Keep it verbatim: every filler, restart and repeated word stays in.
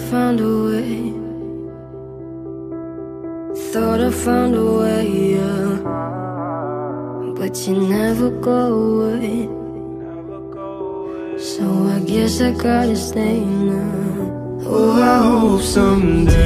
found a way. Thought I found a way, yeah. But you never go away. So I guess I gotta stay now. Oh, I hope someday